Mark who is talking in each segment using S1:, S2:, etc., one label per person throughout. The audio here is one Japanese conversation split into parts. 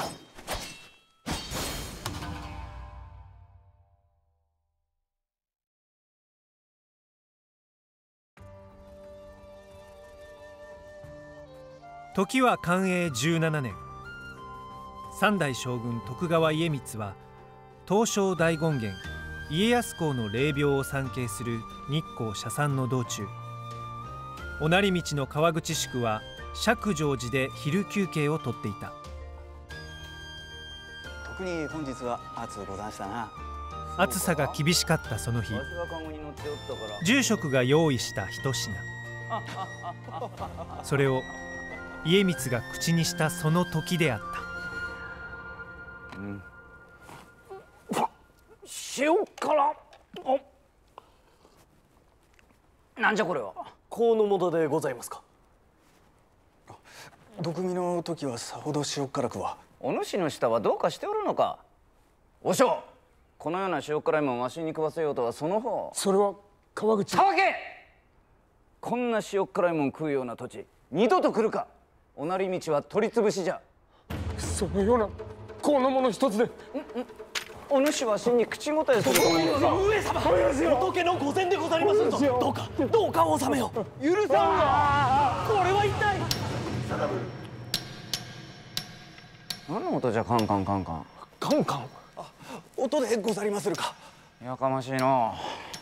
S1: 時は寛永17年、三代将軍徳川家光は東照大権現家康公の霊廟を参詣する日光社参の道中、御成道の川口宿は釈上寺で昼休憩をとっていた。
S2: 特に本日は暑うござんしたな。
S1: 暑さが厳しかったその日、住職が用意した一品、それを家光が口にしたその時であった。
S3: 塩辛。なんじゃこれは。
S4: 河の元でございますか。
S2: 毒味の時はさほど塩辛くは。
S3: お主の舌はどうかしておるのか。和尚、このような塩辛いもんわしに食わせようとはその方。
S4: それは川口。
S3: たわけ。こんな塩辛いもん食うような土地二度と来るか。おなり道は取り潰しじゃ。
S4: そのような河の者一つで。
S3: お主は真に口答えすると思います。
S4: 上様、仏の御前でござりまするぞ。どうかお納めを。
S3: 許さんわ。
S4: これは一体。
S3: 何の音じゃ。カンカンカンカン。
S4: カンカン。
S2: 音でござりまするか。
S3: やかましいの。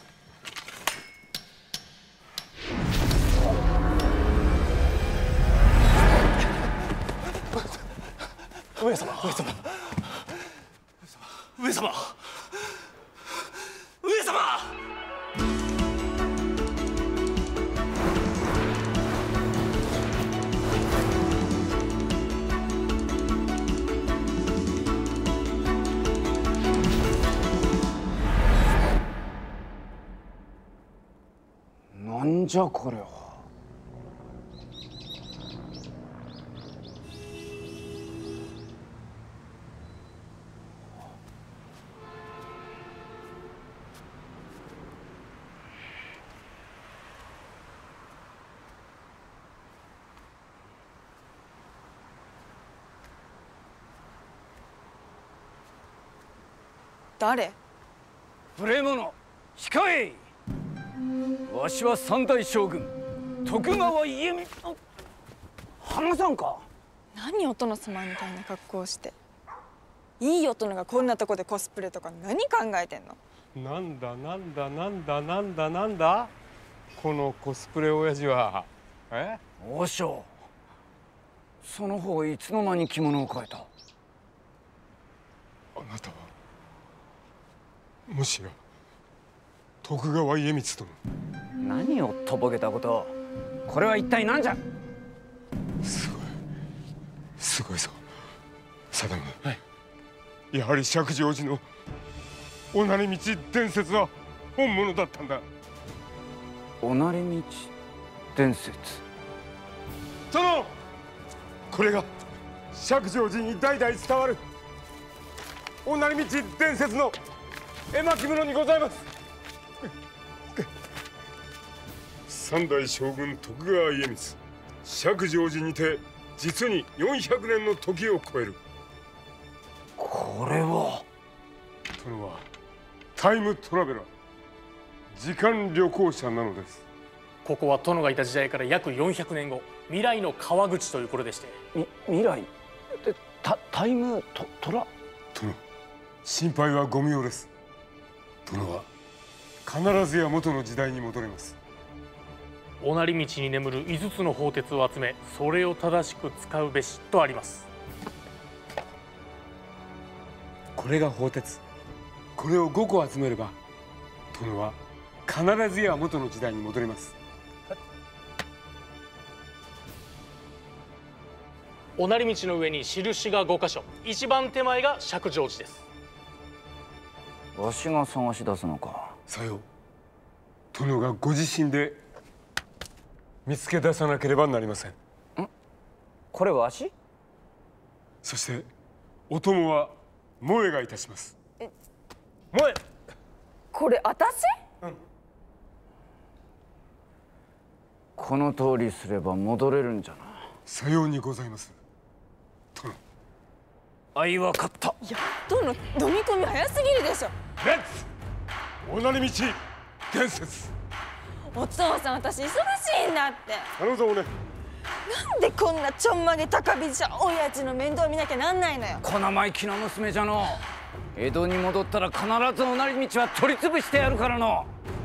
S4: 上様、上様、上様、上様。
S3: なんじゃこれは。
S5: 誰？
S3: 無礼者、控え。わしは三代将軍徳川家光。話さんか。
S5: 何お殿様みたいな格好をして。いい大人がこんなとこでコスプレとか何考えてんの？
S6: なんだなんだなんだなんだなんだこのコスプレ親父は。
S3: 和尚、その方いつの間に着物を変えた。
S6: あなたはもしや徳川家光殿。
S3: 何をとぼけたこと。これは一体何じゃ。
S6: すごいすごいぞ定信。はい、やはり釈上寺のおなり道伝説は本物だったんだ。
S3: おなり道伝説。
S6: 殿、これが釈上寺に代々伝わるおなり道伝説の絵巻物にございます。三代将軍徳川家光、釈上寺にて実に400年の時を超える。
S3: これは。
S6: 殿はタイムトラベラー、時間旅行者なのです。
S4: ここは殿がいた時代から約400年後、未来の川口という頃でして。
S3: 未来でタイムトラ。
S6: 殿、心配はご無用です。殿は必ずや元の時代に戻ります。
S4: おなり道に眠る5つの宝鉄を集め、それを正しく使うべしとあります。
S6: これが宝鉄。これを5個集めれば殿は必ずや元の時代に戻ります。
S4: おなり道の上に印が5箇所、一番手前が釈上寺です。
S3: わしが探し出すのか。
S6: さよう。殿がご自身で見つけ出さなければなりません。
S3: これわし。
S6: そしてお供は萌えがいたします。萌え。
S5: これ私？
S3: この通りすれば戻れるんじゃな。
S6: さようにございます。殿。
S3: 相分かった。
S5: いや殿、飲み込み早すぎるでしょ。
S6: レッツおなり道伝説。
S5: お父さん、私忙しいんだって。
S6: 頼むぞおね。
S5: なんでこんなちょんまげ高飛びじゃ親父の面倒見なきゃなんないのよ。
S3: 小生意気な娘じゃの。江戸に戻ったら必ずおなり道は取り潰してやるからの。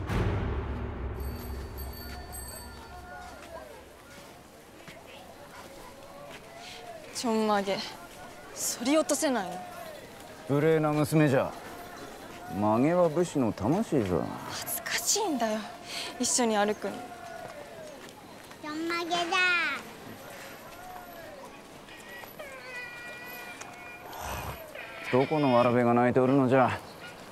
S5: ちょんまげ反り落とせないの。
S3: 無礼な娘じゃ。曲げは武士の魂ぞ。
S5: 恥ずかしいんだよ、一緒に歩くの。
S7: ちょんまげだ。
S3: どこのわらべが泣いておるのじゃ。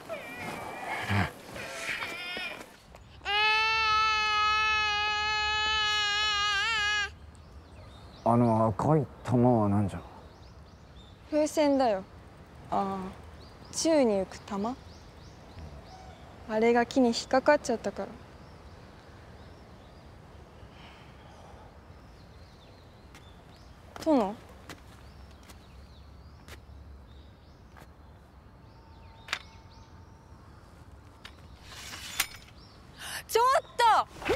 S3: あの赤い玉は何じゃ。
S5: 風船だよ。ああ、宙に浮く玉。あれが木に引っかかっちゃったから。殿、ちょっと。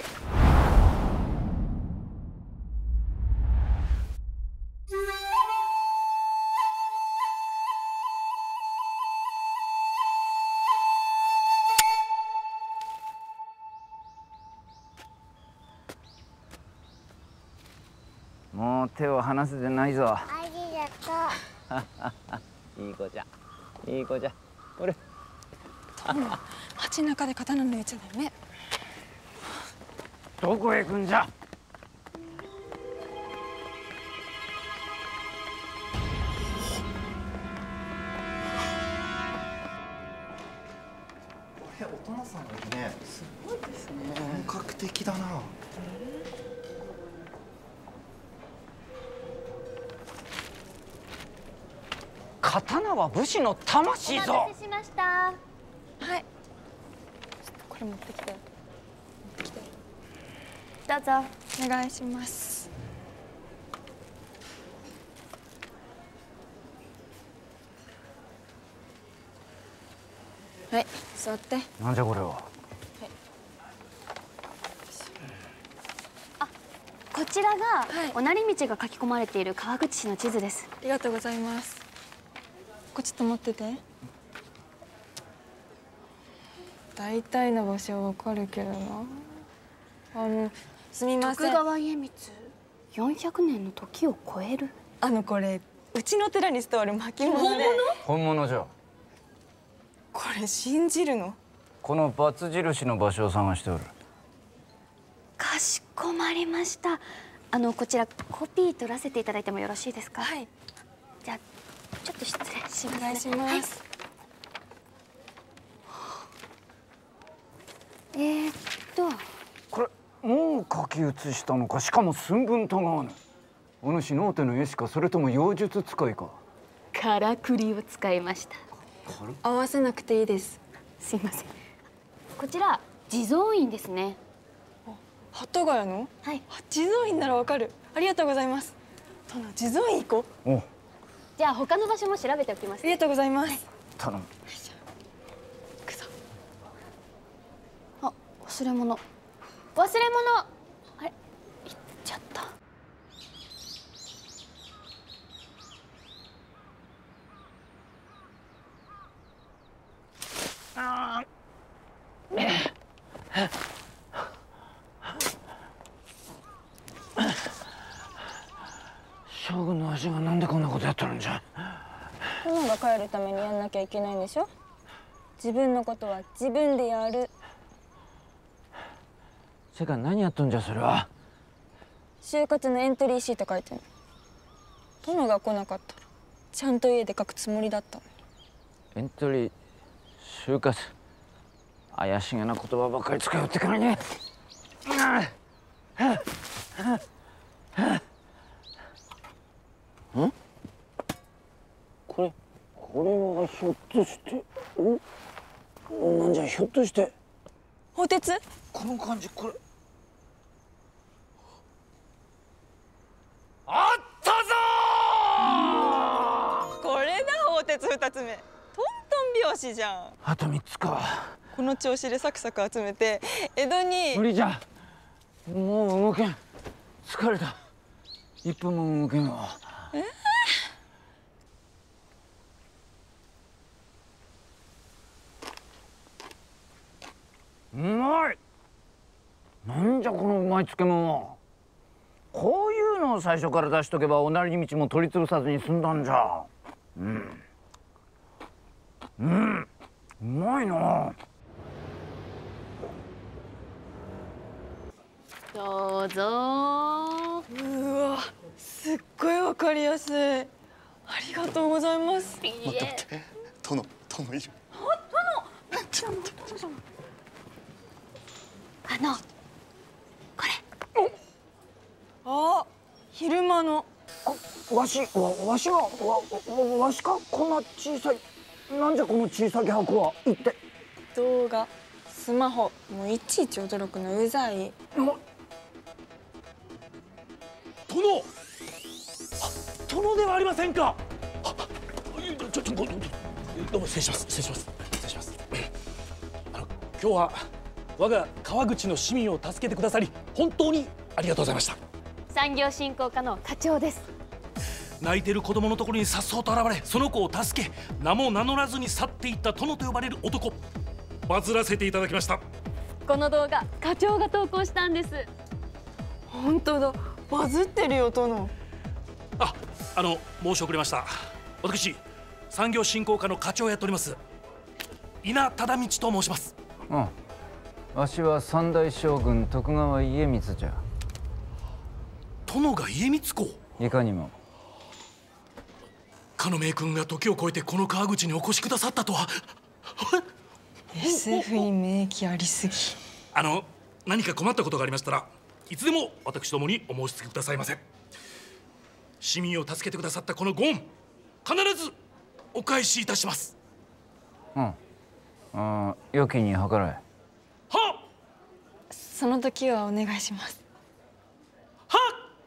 S3: もう手を離すでないぞ。
S7: ありがとう。
S3: いい子じゃ、いい子じゃ。これ。
S5: 殿、街中で刀抜いちゃダメ。
S3: どこへ行くんじゃ。
S8: お殿さんのね、すごいですね。本格的だな。
S3: 刀は武士の魂ぞ。
S7: お待たせしました。
S5: はい。ちょっとこれ持ってきて。
S7: どうぞ。
S5: お願いします。はい、座って。
S3: なんじゃこれは。
S7: こちらが、
S5: はい
S7: おなり道が書き込まれている川口市の地図です。
S5: ありがとうございます。これちょっと持ってて。大体の場所はわかるけどな。すみません。
S7: 徳川家光400年の時を超える。
S5: これうちの寺に伝わる巻物で。
S3: 本物じゃ。
S5: これ信じるの？
S3: このバツ印の場所を探しておる。
S7: かしこまりました。こちらコピー取らせていただいてもよろしいですか？
S5: はい。
S7: じゃあちょっと失礼しますね。
S5: お願いします。
S3: これもう書き写したのか。しかも寸分たがわぬ。お主ノーテの絵師か、それとも妖術使いか。
S7: からくりを使いました。
S5: 合わせなくていいです。
S7: すいません。こちら地蔵院ですね。
S5: 鳩ヶ谷の？
S7: はい。
S5: 地蔵院ならわかる。ありがとうございます。殿、地蔵院行こう。
S3: おう、
S7: じゃあ他の場所も調べておきます。
S5: ありがとうございます。
S3: 頼む。
S5: 行くぞ。
S7: あ、忘れ物。忘れ物。あれ、行っちゃった。
S3: 将軍の足がなんでこんなことやっとるんじゃ。
S5: 殿が帰るためにやんなきゃいけないんでしょ。自分のことは自分でやる。
S3: せか何やっとんじゃそれは。
S5: 就活のエントリーシート書いてんの。殿が来なかったらちゃんと家で書くつもりだったのに。
S3: エントリー就活、怪しげな言葉ばっかり使いよってからね。これはひょっとしてなんじゃ、ひょっとして
S5: 鋼鉄？
S3: この感じ、これあったぞー。
S5: これだ 2つ目トントン拍子じゃん。
S3: あと3つか。
S5: この調子でサクサク集めて江戸に。
S3: 無理じゃ。もう動けん。疲れた。1分も動けんわ。うまい。なんじゃこのうまい漬物は。こういうのを最初から出しとけばおなり道も取り潰さずに済んだんじゃ。うん、うまいな。
S7: どうぞ。
S5: うわ、すっごいわかりやすい。ありがとうございます。
S7: いいえ。
S8: 殿いる。
S7: これ。
S5: あ、昼間の。
S3: わしかこんな小さい。なんじゃこの小さい箱は一体。
S5: 動画、スマホ、もういちいち驚くのうざい。
S9: 殿ではありませんか。どうも失礼します。今日は我が川口の市民を助けてくださり本当にありがとうございました。
S7: 産業振興課の課長です。
S9: 泣いている子供のところにさっそうと現れ、その子を助け、名も名乗らずに去っていった殿と呼ばれる男、バズらせていただきました。
S7: この動画課長が投稿したんです。
S5: 本当だ、バズってるよ殿。
S9: 申し遅れました。私産業振興課の課長をやっております稲忠道と申します。
S3: わしは三代将軍徳川家光じゃ。
S9: 殿が家光公。
S3: いかにも。
S9: かの名君が時を超えてこの川口にお越しくださったとは。
S5: SF に免疫ありすぎ。
S9: 何か困ったことがありましたらいつでも私どもにお申し付けくださいませ。市民を助けてくださったこのご恩、必ずお返しいたします。
S3: 良きに計らえ。
S9: はっ。
S5: その時はお願いします。
S9: はっ。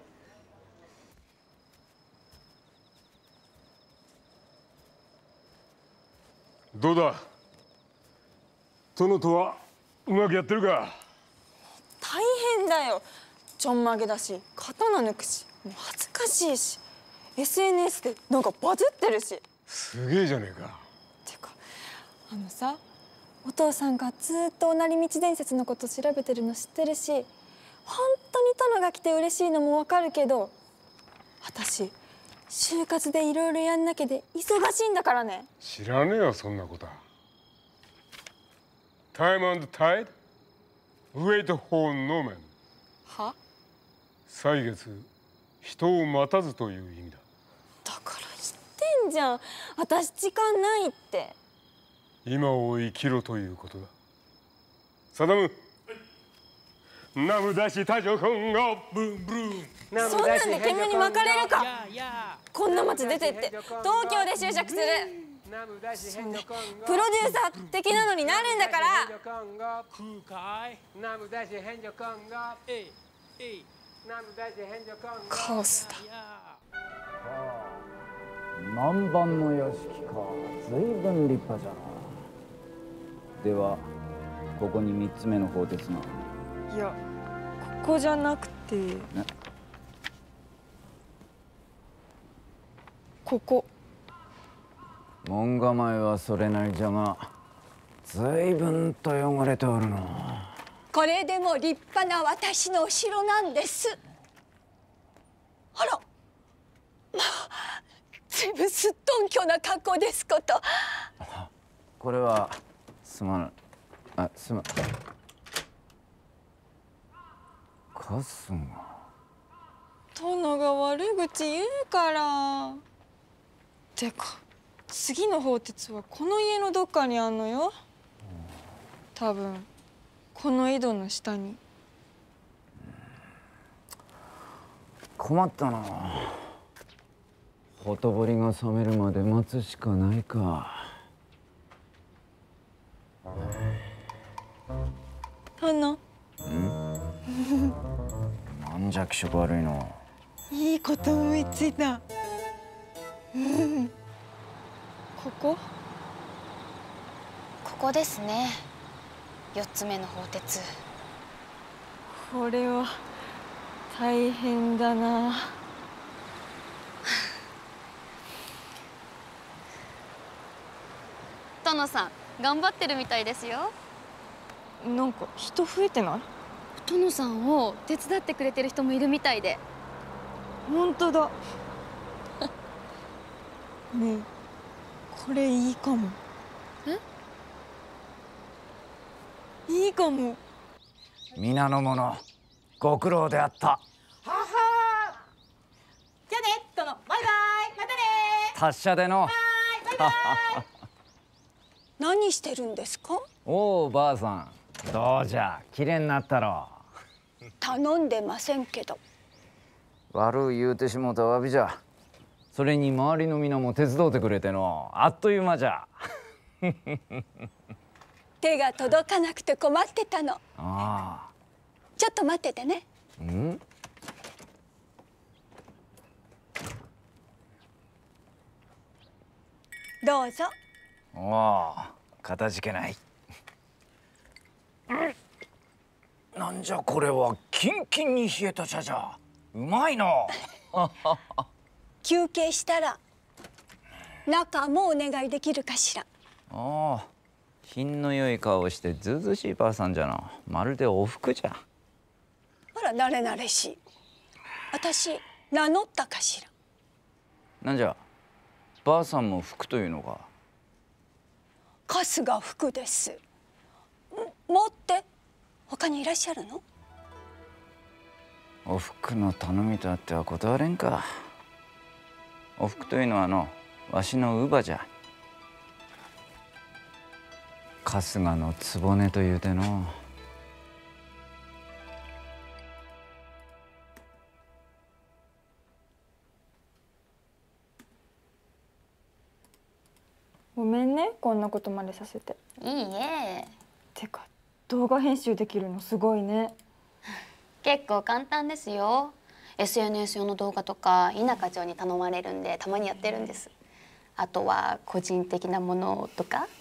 S6: どうだ、殿とはうまくやってるか。
S5: 大変だよ。ちょんまげだし、刀抜くし、もう恥ずかしいし、 SNS でなんかバズってるし。
S6: すげえじゃねえか。
S5: てかさ、お父さんがずっとおなり道伝説のこと調べてるの知ってるし、本当に殿が来て嬉しいのもわかるけど、私就活でいろいろやんなきゃで忙しいんだからね。
S6: 知らねえよそんなことは。Time and tide wait for no man。
S5: は？
S6: 歳月、人を待たずという意味だ。
S5: だから言ってんじゃん、私時間ないって。
S6: 今を生きろということだ。サダム、ナムダシタジョコンがブンブン。
S5: そんなんで煙に巻かれるか。こんな町出てって東京で就職する。そんでプロデューサー的なのになるんだから。カオスだ。
S3: 南蛮の屋敷か。随分立派じゃな。ではここに3つ目の鋼鉄が。
S5: いや、ここじゃなくてここ。
S3: 門構えはそれなりじゃが随分と汚れておるの。
S10: これでも立派な私のお城なんです。あら、まあずいぶんすっとんきょな格好ですこと。
S3: これはすまぬ。すまん。カスが。
S5: 殿が悪口言うから。てか次の鋼鉄はこの家のどっかにあんのよ。多分この井戸の下に。
S3: 困ったな。ほとぼりが冷めるまで待つしかないか。
S5: 殿。
S3: なんじゃ気色悪いの。
S5: いいこと思いついた。
S7: ここですね。4つ目の砲鉄。
S5: これは大変だな。
S7: 殿さん頑張ってるみたいですよ。
S5: なんか人増えてない？
S7: 殿さんを手伝ってくれてる人もいるみたいで。
S5: 本当だ。ねえ、これいいかも。いいかも。
S3: 皆の者ご苦労であった。
S10: ははじゃあね殿、バイバイ、またね。
S3: 達者での。
S10: バイバイ。何してるんですか？
S3: おおばあさん、どうじゃ綺麗になったろ。
S10: 頼んでませんけど。
S3: 悪い言うてしもうたわびじゃ。それに周りの皆も手伝うてくれてのあっという間じゃ。
S10: 手が届かなくて困ってたの。
S3: ああ。
S10: ちょっと待っててね。
S3: うん。
S10: どうぞ。
S3: おお、かたじけない。なんじゃこれは、キンキンに冷えた茶じゃ。うまいの。
S10: 休憩したら中もお願いできるかしら。
S3: ああ、品の良い顔をしてずうずうしいばあさんじゃな。まるでおふくじゃ。
S10: あら、慣れ慣れしい。私名乗ったかしら。
S3: なんじゃ、ばあさんも福というのか。
S10: 春日福です。もって他にいらっしゃるの？
S3: おふくの頼みとあっては断れんか。おふくというのはわしの乳母じゃ。春日の局というての。
S5: ごめんね、こんなことまでさせて。
S7: いいえ。
S5: てか動画編集できるのすごいね。
S7: 結構簡単ですよ。SNS 用の動画とか稲課長に頼まれるんでたまにやってるんです。あとは個人的なものとか。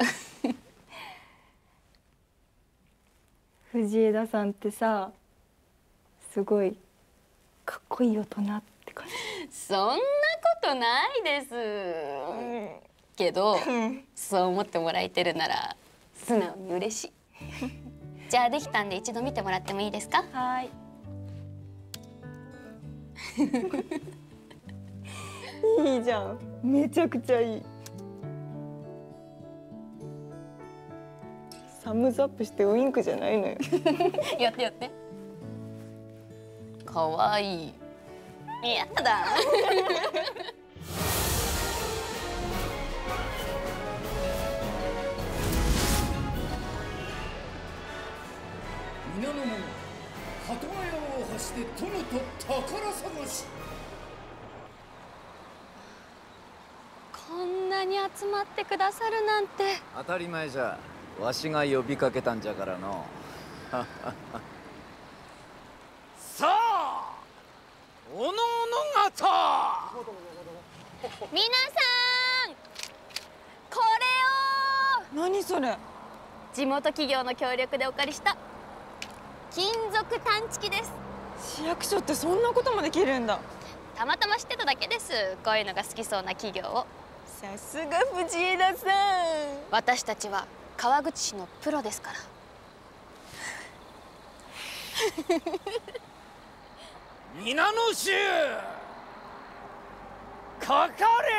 S5: 藤枝さんってさ、すごいかっこいい大人って感じ。
S7: そんなことないです。けど、そう思ってもらえてるなら素直に嬉しい。じゃあできたんで一度見てもらってもいいですか？
S5: はい。いいじゃん。めちゃくちゃいい。サムズアップしてウインクじゃないのよ。
S7: やってやって。かわいい。やだ。
S9: 皆の者、鳩ヶ谷を走って殿と宝探し。
S7: こんなに集まってくださるなんて。
S3: 当たり前じゃ。わしが呼びかけたんじゃからの。さあ、おのおの方。
S7: 皆さん、これを。
S5: 何それ？
S7: 地元企業の協力でお借りした金属探知機です。
S5: 市役所ってそんなこともできるんだ。
S7: たまたま知ってただけです。こういうのが好きそうな企業を。
S5: さすが藤枝さん。
S7: 私たちは川口市のプロですから。
S3: 皆の衆、かかれ。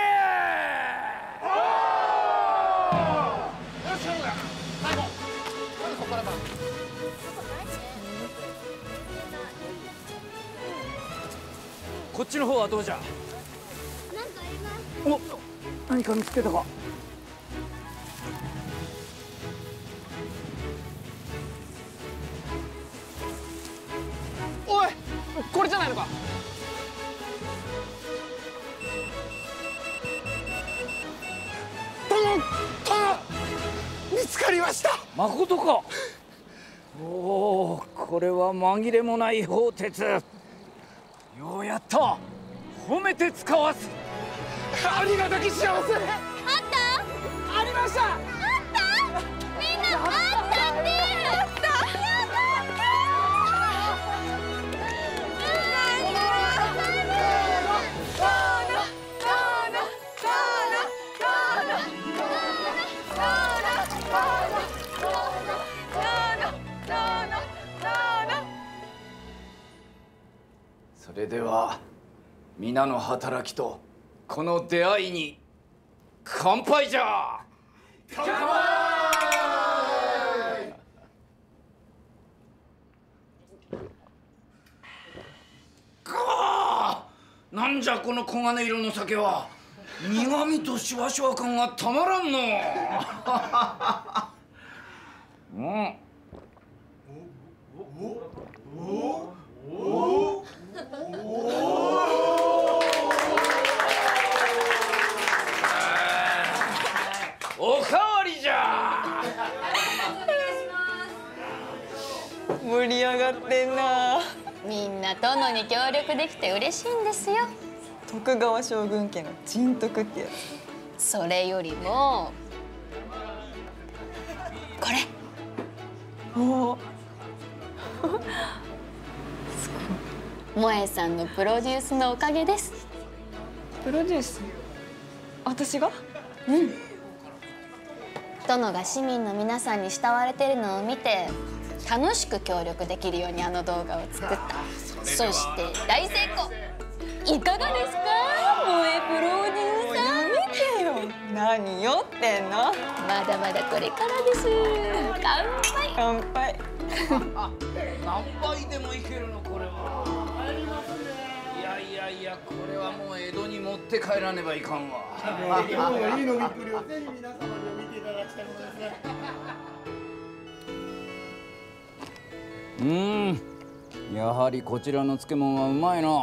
S3: こっちの方はどうじゃ。お、何か見つけたか。
S2: おい、これじゃないのか。
S6: 見つかりました。
S3: まことか。おお、これは紛れもない砲鉄。ようやった。褒めて使わす。
S6: ありがたき幸せ。
S7: あった？
S10: ました。あった。みんなあったって。やった。
S3: それでは皆の働きとこの出会いに乾杯じゃ。乾杯。なんじゃこの黄金色の酒は。苦味とシワシワ感がたまらんの。うん。おかわりじゃ。
S11: 盛り上がってんな。
S7: みんな殿に協力できて嬉しいんですよ。
S11: 徳川将軍家の人徳ってや
S7: つ。それよりもこれ。
S11: おお。
S7: 萌えさんのプロデュースのおかげです。
S11: プロデュース？私が？
S7: うん。殿が市民の皆さんに慕われてるのを見て楽しく協力できるようにあの動画を作った。そして大成功。いかがですか、萌えプロデューサー。
S11: やめてよ。何酔ってんの？
S7: まだまだこれからです。乾杯。
S11: 乾杯。
S3: 何杯でもいけるのこれは。いやこれはもう江戸に持って帰らねばいかんわ。
S12: 日本のいい飲みっぷりをぜひ皆様に見ていただきたいものですね。
S3: やはりこちらの漬物はうまいな。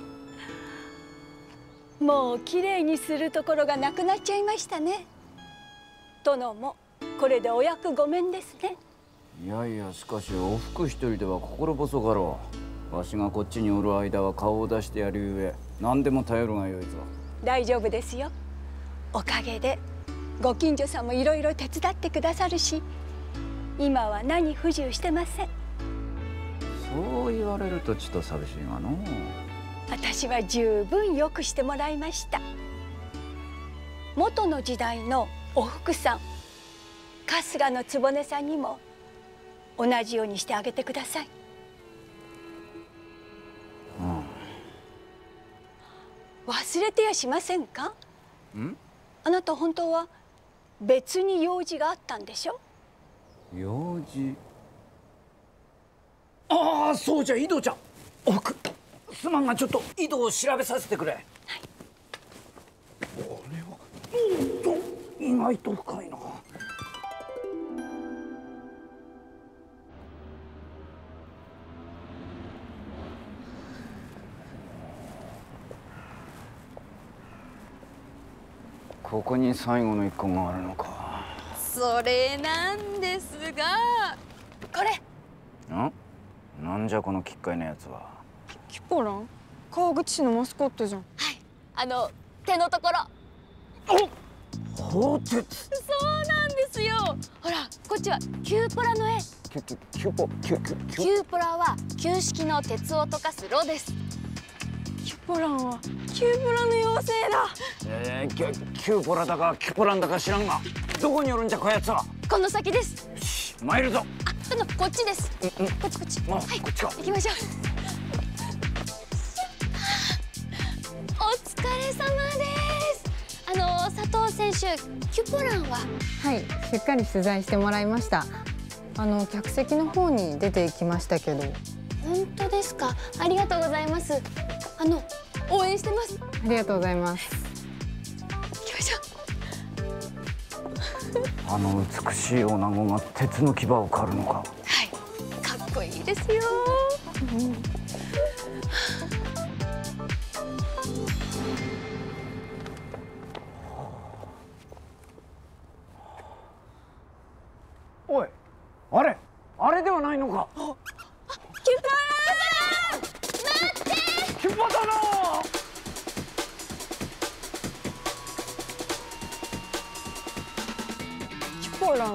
S10: もうきれいにするところがなくなっちゃいましたね。殿もこれでお役御免ですね。
S3: いやいや、しかしおふく一人では心細かろう。わしがこっちにおる間は顔を出してやるゆえ何でも頼るがよいぞ。
S10: 大丈夫ですよ。おかげでご近所さんもいろいろ手伝ってくださるし、今は何不自由してません。
S3: そう言われるとちと寂しいがの。
S10: 私は十分よくしてもらいました。元の時代のおふくさん、春日の局さんにも同じようにしてあげてください。忘れてやしませんか？あなた本当は別に用事があったんでしょ？
S3: 用事？ああ、そうじゃ、井戸ちゃん。おふく、すまんがちょっと井戸を調べさせてくれ。はい。これは意外と深いな。ここに最後の一個があるのか。
S7: それなんですが、これ。
S3: なんじゃこの奇怪なやつは。
S11: キポラン？川口市のマスコットじゃん。
S7: はい、手のところ。
S3: 鋼鉄。
S7: そうなんですよ。ほら、こっちはキューポラの絵。
S3: キュ
S7: ーポラは旧式の鉄を溶かす炉です。
S11: キュポランはキューポラの妖精だ。
S3: キューポラだかキュポランだか知らんが、どこにおるんじゃこやつは。
S7: この先です。
S3: よし、参るぞ。
S7: こっちです。こっち。はい、
S3: こっちか。
S7: 行きましょう。お疲れ様です。佐藤選手、キュポランは？
S13: はい、しっかり取材してもらいました。客席の方に出てきましたけど。
S7: 本当ですか？ありがとうございます。応援してます。
S13: ありがとうございます。
S7: 行きましょう。
S3: あの美しい女子が鉄の牙を狩るのか。
S7: はい、かっこいいですよ。
S3: おい、あれではないのか。
S7: キュポラン！待って！
S3: キュポ殿！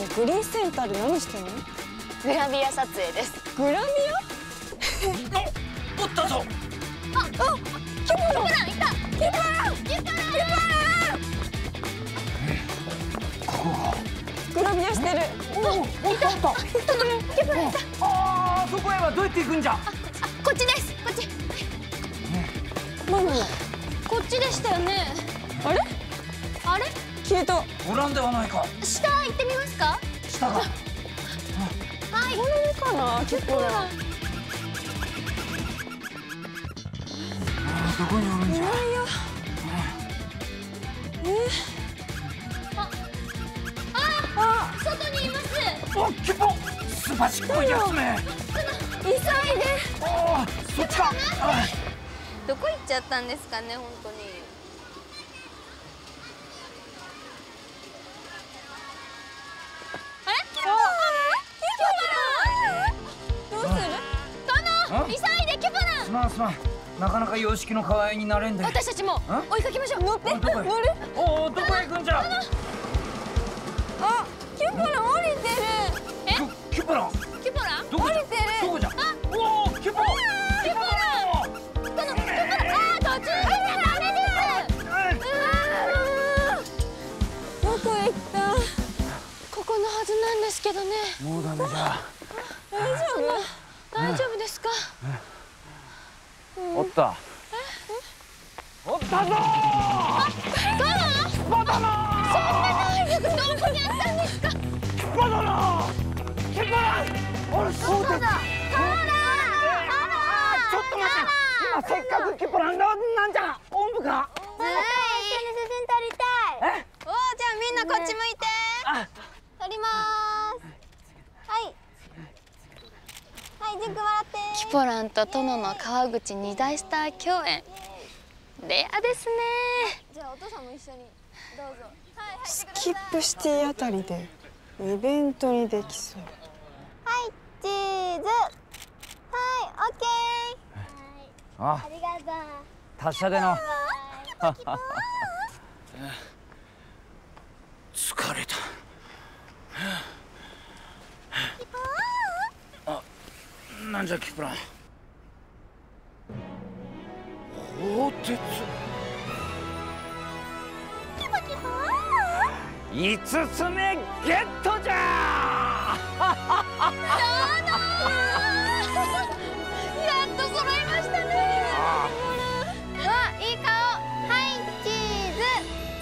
S11: グリーンセンターで何してんの？
S7: グラビア撮影です。
S11: グラビ
S9: おったぞ。
S11: ア？キュポランいた。キュポラン。グラビアしてる。
S3: いた。
S7: キュポランいた。
S3: ああ、そこへはどうやって行くんじゃ。
S7: こっちです。こっち。
S11: ママ。
S7: こっちでしたよね。
S11: あれ？
S7: あれ？
S11: 消えた。
S3: おらんではないか。
S7: 下行ってみますか？
S3: 下が。
S7: はい。
S11: これかな、キュポラン。
S3: どこにおるんじゃ。
S7: 外にいます。
S3: お、キュポ。すばしっこいやつめ。
S11: 急いで。
S3: ああ、そっちか。
S7: どこ行っちゃったんですかね、本当に。あれ？
S11: どうする？
S7: 殿、急いでキュポラン。
S3: すまんすまん。なかなか様式の可愛いになれんで。
S7: 私たちも追いかけましょう。乗って。
S3: どこへ？おお、どこへ行くんじゃ。
S11: あ、キュポラン降りてる。
S3: キュポラン。
S7: キュポラン？
S3: どこじゃ。
S11: 降りてる。
S3: どこじゃ。おお、キュポ。
S7: キュポラン。殿、キュポラン。途中でダメです。
S11: どこへ行った？
S7: ここのはずなんですけどね。
S3: もうダメじゃ。
S11: 大丈
S7: 大丈夫ですか？
S3: おった。おったぞー。
S7: バタナ。そんな能力どこにあったんですか？
S3: バタナ。キュポラン。俺そうだ。ちょっと待って。今せっかくキュポランなんじゃ。おんぶか。
S7: 写真撮りたい。おお、じゃあみんなこっち向いて。撮ります。はい。はい、ジュン君笑って。キュポランと殿の川口2大スター共演。レアですね。じゃあお父さんも一緒にどうぞ。
S11: スキップシティあたりでイベントにできそう。
S7: はい、チーズ。はい、オッケー。
S3: あ、
S7: ありがとう。
S3: 達者での。疲れた。あ、なんじゃキュポラン。鋼鉄。5つ目ゲットじゃ
S7: やっと揃いましたね。わ、いい顔。はい、チーズ。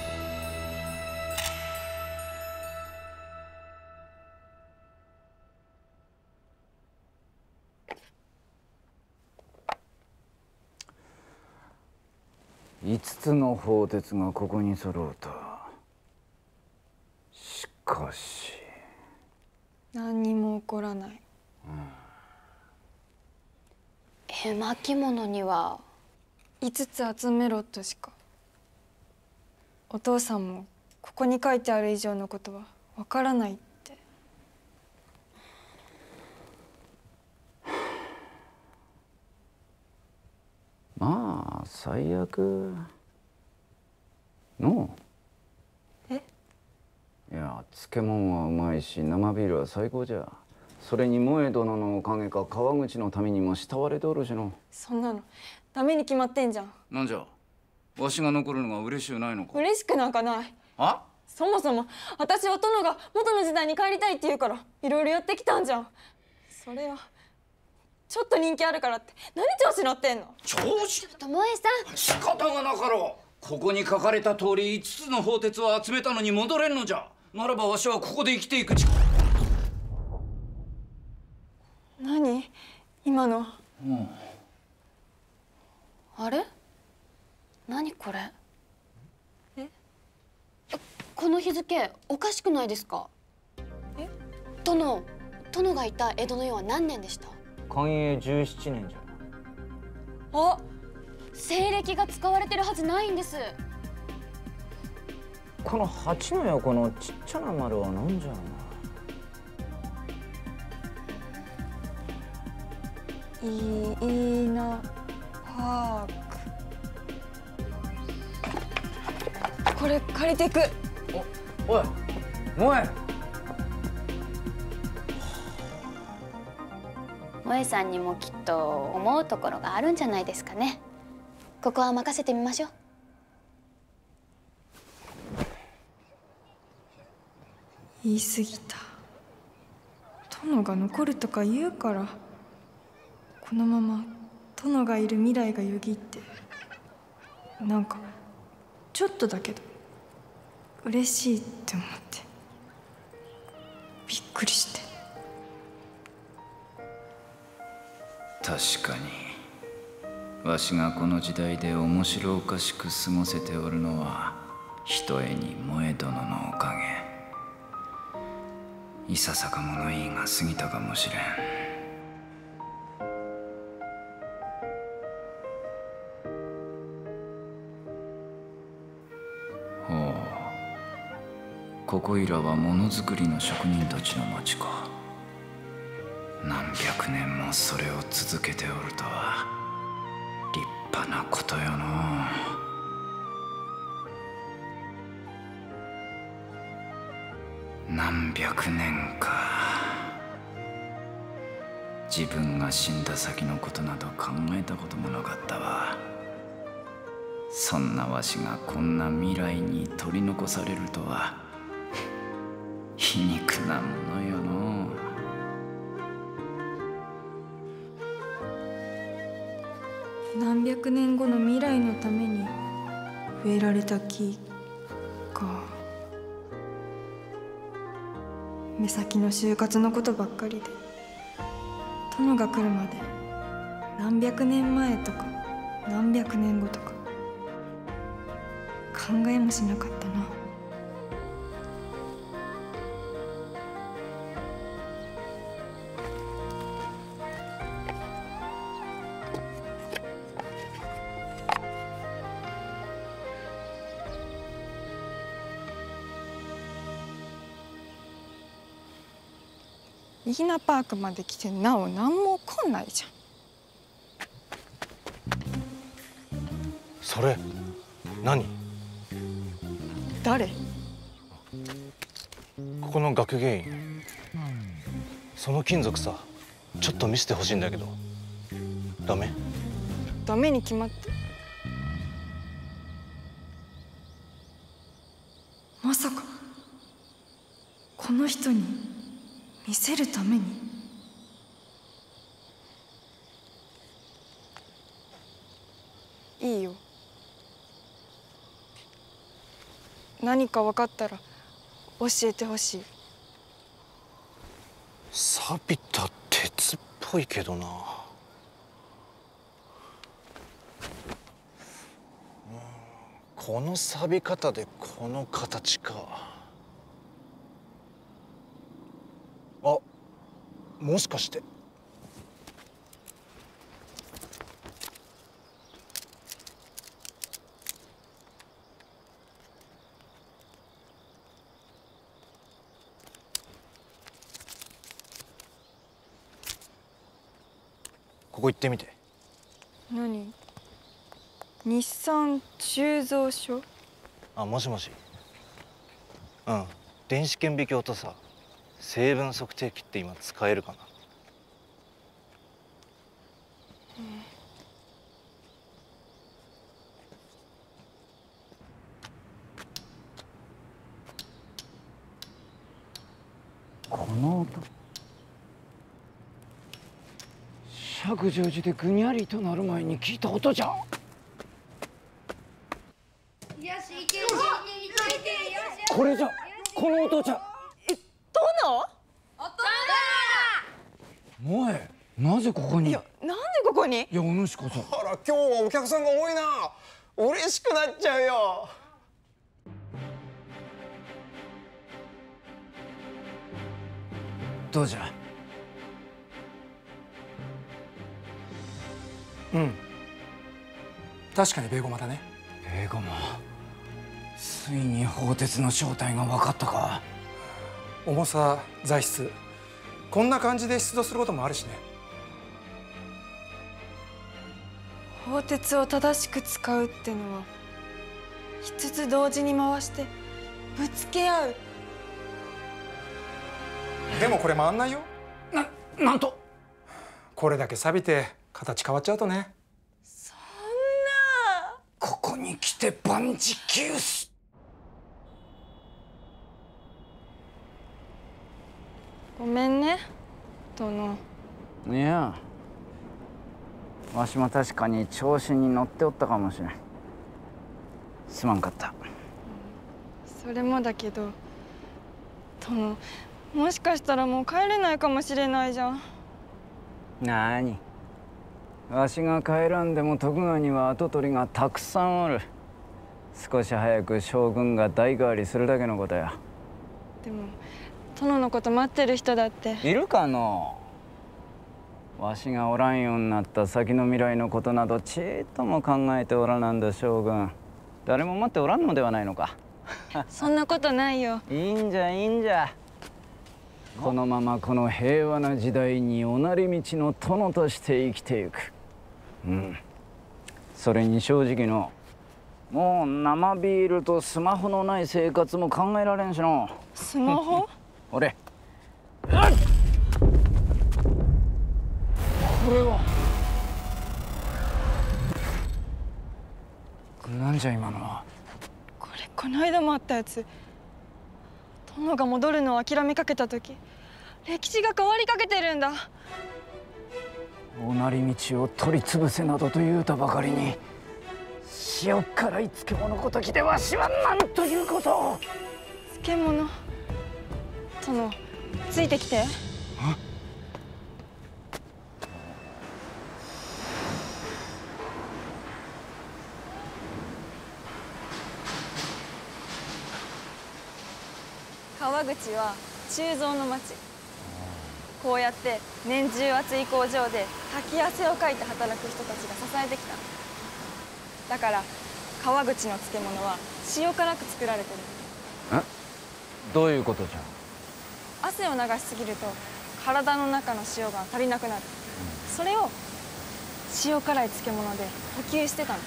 S3: 5つの鋼鉄がここに揃うと。しかし
S11: 何にも起こらない。
S7: 巻物には
S11: 5つ集めろとしか。お父さんもここに書いてある以上のことはわからないって。
S3: まあ最悪の。
S11: え？
S3: いや、漬物はうまいし生ビールは最高じゃ。それに萌え殿のおかげか川口のためにも慕われておるしの。
S11: そんなのダメに決まってんじゃん。
S3: なんじゃ、わしが残るのが嬉しゅうないのか。
S11: 嬉しくなんかない。
S3: あ？
S11: そもそも私は殿が元の時代に帰りたいって言うからいろいろやってきたんじゃん。それはちょっと人気あるからって何調子乗ってんの。
S3: 調子？
S7: ともえさん。
S3: 仕方がなかろう。ここに書かれた通り5つの鋼鉄を集めたのに戻れんのじゃ。ならばわしはここで生きていく。
S11: 何今の。
S7: あれ？何これ？
S11: え？
S7: この日付おかしくないですか？
S11: え？
S7: 殿がいた江戸の世は何年でした？
S3: 寛永17年じゃ。
S7: あ、西暦が使われてるはずないんです。
S3: この8の横のちっちゃな丸は何じゃろ
S11: うな。イーナパーク。これ借りてく。
S3: おい、萌え。
S7: 萌さんにもきっと思うところがあるんじゃないですかね。ここは任せてみましょう。
S11: 言い過ぎた。殿が残るとか言うから、このまま殿がいる未来がよぎって、なんかちょっとだけど嬉しいって思って、びっくりして。
S14: 確かにわしがこの時代で面白おかしく過ごせておるのはひとえに萌殿のおかげ。いささか物言いが過ぎたかもしれん。ほう、ここいらはものづくりの職人たちの町か。何百年もそれを続けておるとは立派なことよのう。何百年か。自分が死んだ先のことなど考えたこともなかったわ。そんなわしがこんな未来に取り残されるとは皮肉なものよのう。
S11: 何百年後の未来のために植えられた木か。目先の就活のことばっかりで、殿が来るまで何百年前とか何百年後とか考えもしなかったな。イギナパークまで来てなお何も起こんないじゃん。
S15: それ何？
S11: 誰？
S15: ここの学芸員。その金属さ、ちょっと見せてほしいんだけど。ダメ？
S11: ダメに決まって。まさかこの人に見せるために？いいよ。何か分かったら教えてほしい。
S15: 錆びた鉄っぽいけどな。この錆び方でこの形か。あ、もしかして。ここ行ってみて。
S11: 何？日産鋳造所？
S15: あ、もしもし。うん、電子顕微鏡とさ、成分測定器って今使えるかな？
S3: この音、釈上寺でぐにゃりとなる前に聞いた音じゃん。これじゃ、この音じゃ。
S11: 殿？
S3: 萌え、なぜここに？
S11: いや、なんでここに？
S3: いや、お主こそ。
S8: あら、今日はお客さんが多いな。嬉しくなっちゃうよ。
S3: どうじゃ。
S16: うん。確かにベーゴマだね。
S3: ベーゴマ。ついに鋼鉄の正体が分かったか。
S16: 重さ、材質、こんな感じで出土することもあるしね。
S11: 鋼鉄を正しく使うってのは5つ同時に回してぶつけ合う。
S16: でもこれ回んないよ。
S3: なんと
S16: これだけ錆びて形変わっちゃうとね。
S11: そんな。
S3: ここに来て万事休す。
S11: ごめんね殿。
S17: いや、わしも確かに調子に乗っておったかもしれん。すまんかった。
S11: それもだけど殿、もしかしたらもう帰れないかもしれないじゃん。
S17: なーに、わしが帰らんでも徳川には跡取りがたくさんおる。少し早く将軍が代替わりするだけのことや。
S11: でも殿のこと待ってる人だって
S17: いるかのう。わしがおらんようになった先の未来のことなどちっとも考えておらなんだ将軍。誰も待っておらんのではないのか。
S11: そんなことないよ。
S17: いいんじゃいいんじゃ。このままこの平和な時代におなり道の殿として生きていく。それに正直のもう生ビールとスマホのない生活も考えられんしの。
S11: スマホ？
S17: 俺。
S3: これは
S17: なんじゃ今のは。
S11: この間もあったやつ。殿が戻るのを諦めかけた時、歴史が変わりかけてるんだ。
S17: おなり道を取り潰せなどと言うたばかりに、塩辛い漬物ごときでわしは何ということを。
S11: 漬物。殿、ついてきて。川口は鋳造の町。こうやって年中暑い工場で滝汗をかいて働く人たちが支えてきた。だから川口の漬物は塩辛く作られてる。
S17: どういうことじゃ。
S11: 汗を流しすぎると体の中の塩が足りなくなる。それを塩辛い漬物で補給してたの。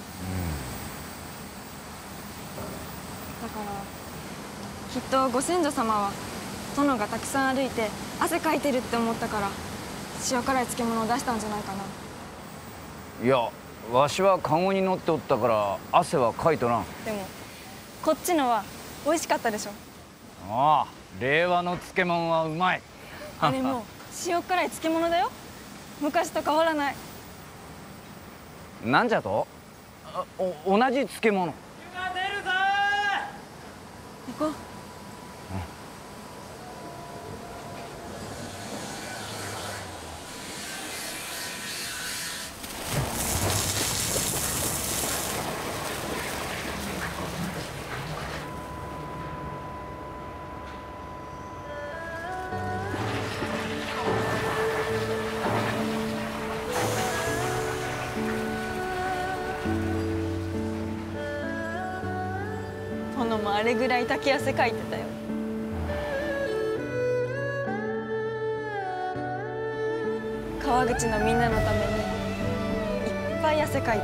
S11: だからきっとご先祖様は殿がたくさん歩いて汗かいてるって思ったから塩辛い漬物を出したんじゃないかな。
S17: いや、わしはカゴに乗っておったから汗はかいとらん。
S11: でもこっちのは美味しかったでしょ。
S17: ああ、令和の漬物はうまい。
S11: あれも塩辛い漬物だよ。昔と変わらない。
S17: なんじゃと？同じ漬物。
S11: 行こう。殿もあれぐらい滝汗かいてたよ。川口のみんなのためにいっぱい汗かいて、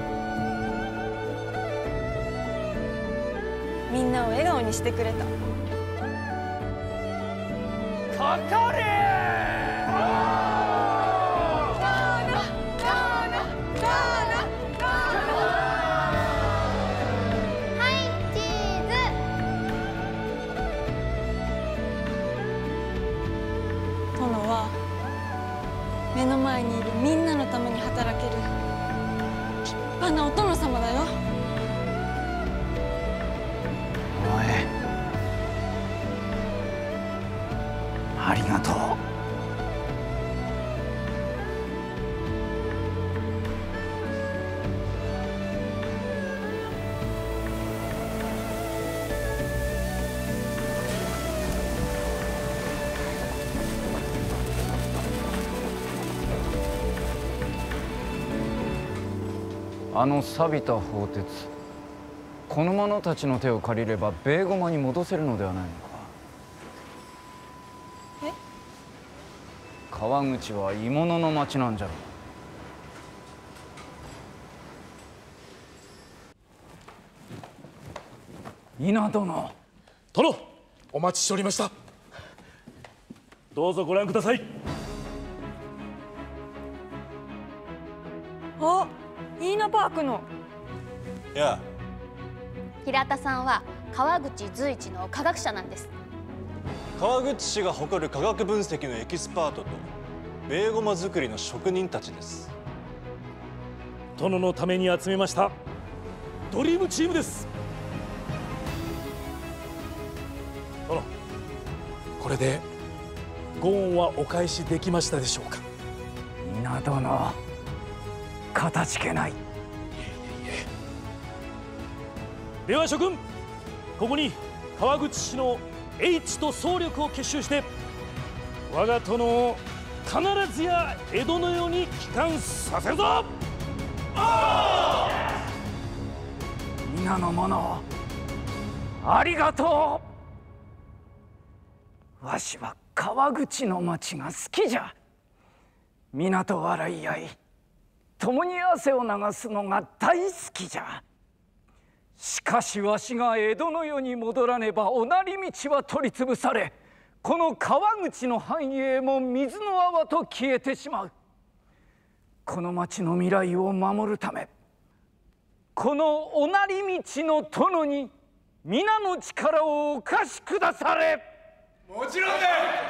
S11: みんなを笑顔にしてくれた。
S3: かかれ！
S11: 目の前にいるみんなのために働ける立派なお殿様だよ。
S17: お前、ありがとう。あの錆びた鋼鉄、この者たちの手を借りればベーゴマに戻せるのではないのか。
S11: え？
S17: 川口は鋳物の町なんじゃろう。稲殿。
S9: 殿、お待ちしておりました。どうぞご覧ください。
S11: イーナパークの。
S15: いや、
S7: 平田さんは川口随一の科学者なんです。
S15: 川口市が誇る科学分析のエキスパートとベーゴマ作りの職人たちです。
S9: 殿のために集めましたドリームチームです。殿、これでご恩はお返しできましたでしょうか。
S17: 皆殿、かたじけない。
S9: では諸君、ここに川口市の英知と総力を結集して我が殿を必ずや江戸の世に帰還させるぞ。
S17: 皆の者、ありがとう。わしは川口の町が好きじゃ。皆と笑い合い、共に汗を流すのが大好きじゃ。しかしわしが江戸の世に戻らねばおなり道は取り潰され、この川口の繁栄も水の泡と消えてしまう。この町の未来を守るため、このおなり道の殿に皆の力をお貸しくだされ。
S12: もちろんで。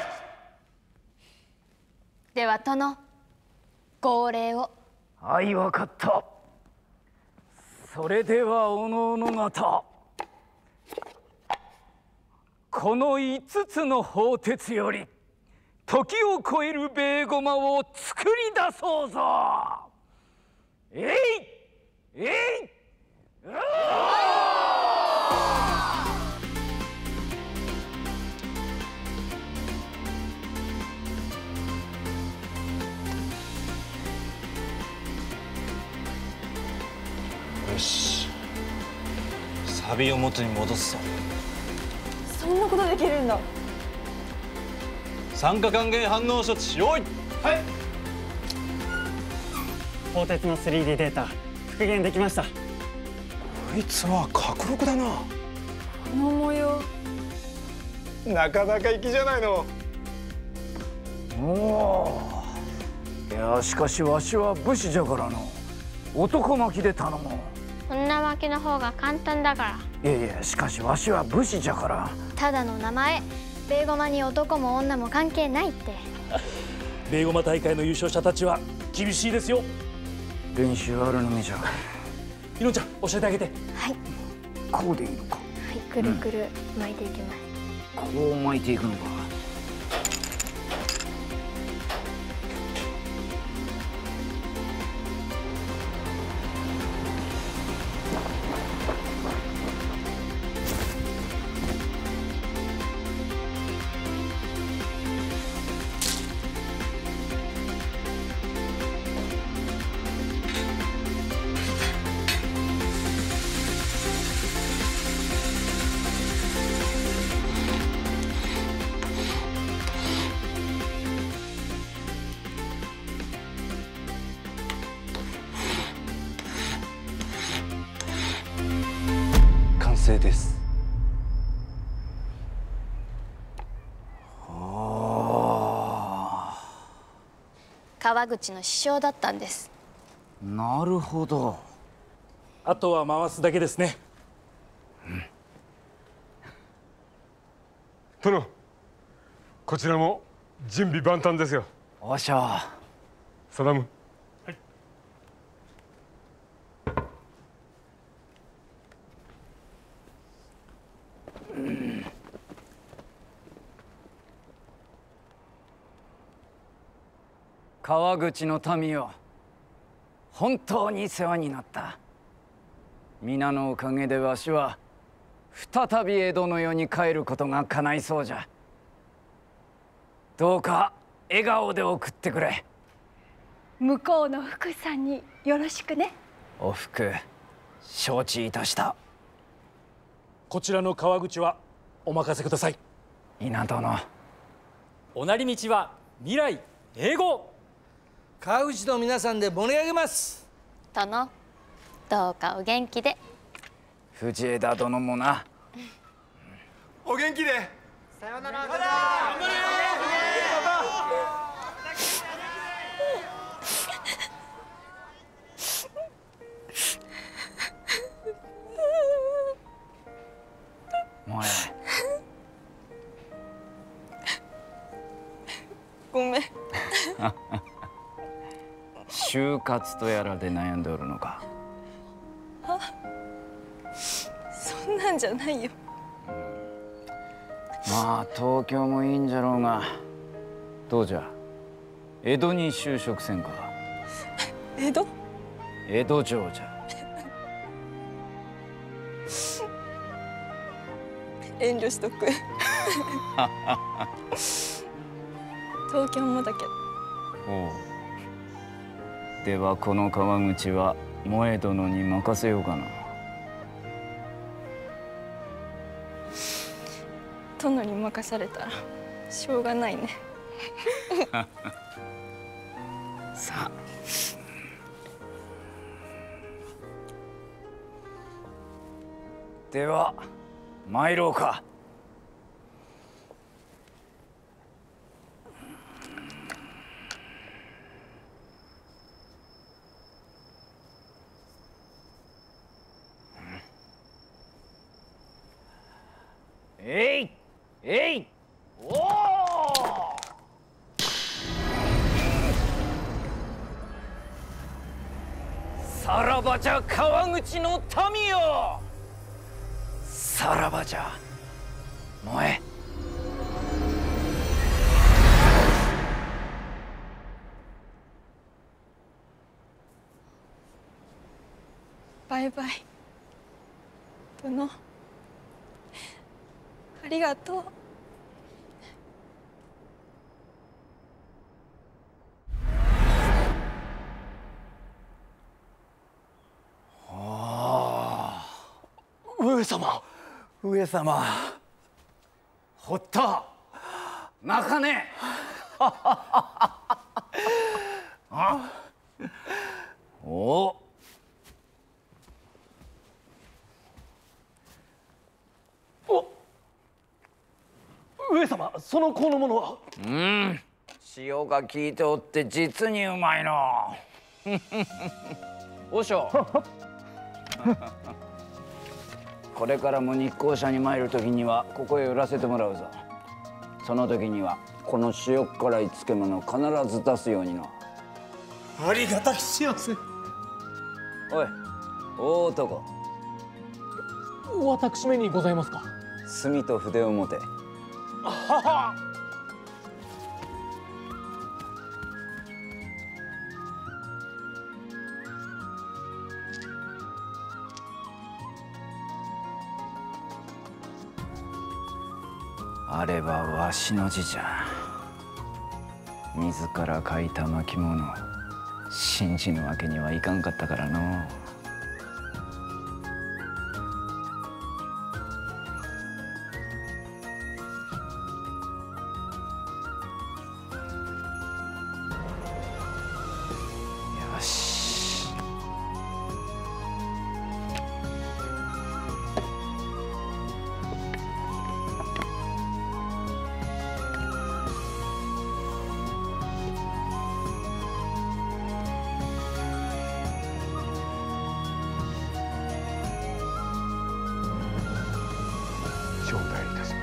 S7: では殿、号令を。
S17: はい、わかった。それではおのおの方、この5つの砲鉄より時を超えるベーゴマを作り出そうぞ。えいえい、
S15: よし、サビを元に戻すぞ。
S11: そんなことできるんだ。
S15: 酸化還元反応処置用意。
S18: はい。鋼鉄の 3D データ復元できました。こ
S16: いつは角録だな。
S11: この模様、
S16: なかなか粋じゃないの。
S17: おお、いやしかしわしは武士じゃからの男巻きで頼もう。
S19: 女巻きの方が簡単だから。
S17: いやいや、しかしわしは武士じゃから。
S19: ただの名前。ベーゴマに男も女も関係ないって。
S9: ベーゴマ大会の優勝者たちは厳しいですよ。
S17: 練習あるのみじゃ。
S9: ひろちゃん、教えてあげて。
S19: はい。
S17: こうでいいのか。
S19: はい、くるくる巻いていきます。
S17: こう巻いていくのか。
S15: 完成です。
S7: 川口の師匠だったんです。
S17: なるほど。
S9: あとは回すだけですね。
S6: 殿、こちらも準備万端ですよ。
S17: おっしゃ。
S6: サダム。
S17: 川口の民よ、本当に世話になった。皆のおかげでわしは再び江戸の世に帰ることが叶いそうじゃ。どうか笑顔で送ってくれ。
S10: 向こうの福さんによろしくね。
S17: おふく、承知いたした。
S9: こちらの川口はお任せください。
S17: 稲殿。
S20: おなり道は未来英語。
S21: 川口の皆さんで盛り上げます。
S7: 殿、どうかお元気で。
S17: 藤枝殿もな。
S12: お元気で。
S18: さようなら。
S14: 就活とやらで悩んでおるのか。
S11: あ、そんなんじゃないよ。
S14: まあ東京もいいんじゃろうが、どうじゃ江戸に就職せんか。
S11: 江戸？
S14: 江戸城じゃ。
S11: 遠慮しとく。東京もだけど。
S14: おう。ではこの川口は萌え殿に任せようかな。
S11: 殿に任されたらしょうがないね。
S14: さあ。では参ろうか。えいえい、おお。
S3: さらばじゃ川口の民よ。さらばじゃ萌え。
S11: バイバイ。殿。ありがとう。
S3: 上様、上様。堀田、泣かねえ。あ、お。
S9: 上様、その香のものは。
S14: 塩が効いておって実にうまいの。和尚。これからも日光社に参る時にはここへ売らせてもらうぞ。その時にはこの塩辛い漬物を必ず出すようにな。
S16: ありがたき幸せ。
S14: おい、大男。
S4: 私めにございますか。
S14: 墨と筆を持て。
S4: はは。
S14: あればわしの字じゃ。自ら書いた巻物を信じぬわけにはいかんかったからのう。よし。
S6: 頂戴いたします。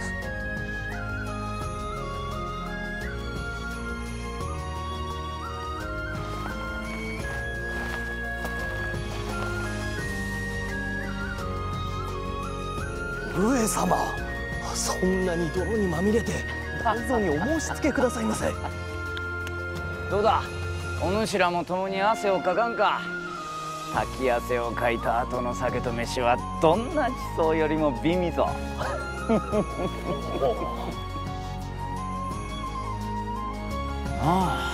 S9: 上様、そんなに泥にまみれて大蔵にお申し付けくださいませ。
S14: どうだ、お主らも共に汗をかかんか。滝汗をかいた後の酒と飯はどんな地層よりも美味ぞ。ああ。